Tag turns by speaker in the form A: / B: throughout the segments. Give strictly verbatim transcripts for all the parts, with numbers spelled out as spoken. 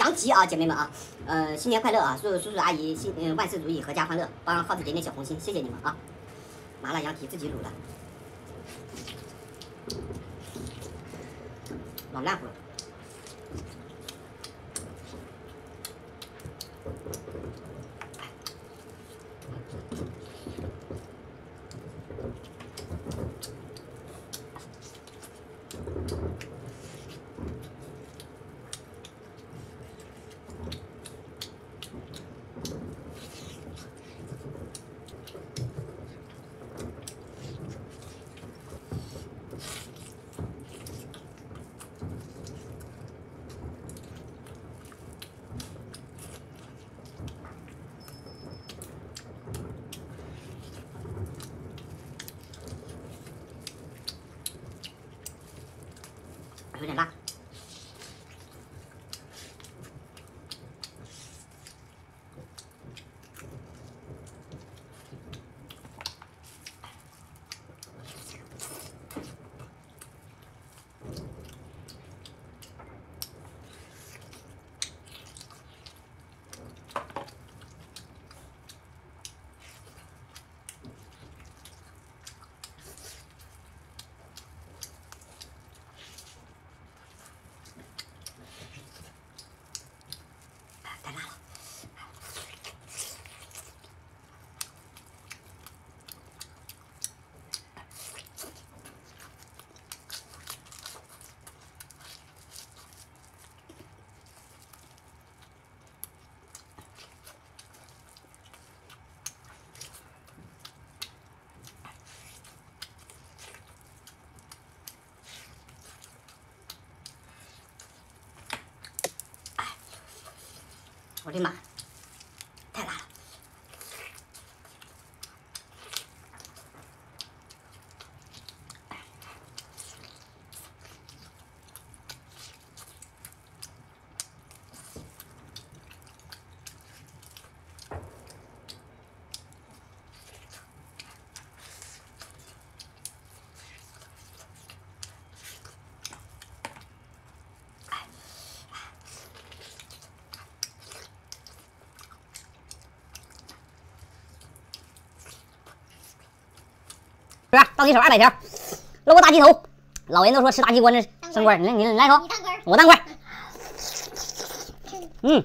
A: 羊蹄啊，姐妹们啊，呃，新年快乐啊！所有叔叔阿姨新嗯万事如意，阖家欢乐，帮耗子点点小红心，谢谢你们啊！麻辣羊蹄自己卤的，老烂乎了。 有点辣。我的妈，太辣了！是吧？倒鸡手二百条，搂个大鸡头。老人都说吃大鸡冠子升官，你你来头，我当官。嗯，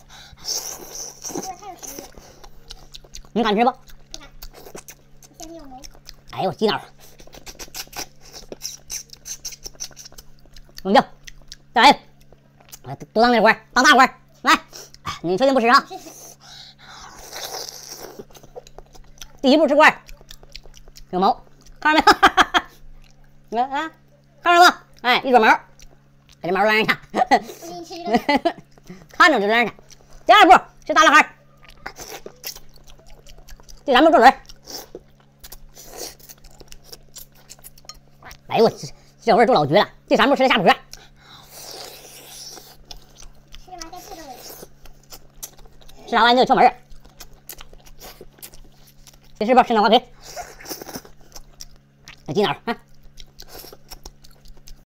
A: 你敢吃不？哎呦，鸡脑，扔掉，再来，多当点官，当大官。来，你确定不吃啊？第一步吃官，有毛。 看着没？你看啊，看着吗？哎，一撮毛，把这毛乱人看。看着就乱人看。第二步是大拉哈，第三步坐轮。哎呦我这这味儿都老绝了。第三步吃的下脯。吃啥玩意就得敲门。第四步吃脑瓜皮。鸡脑，看。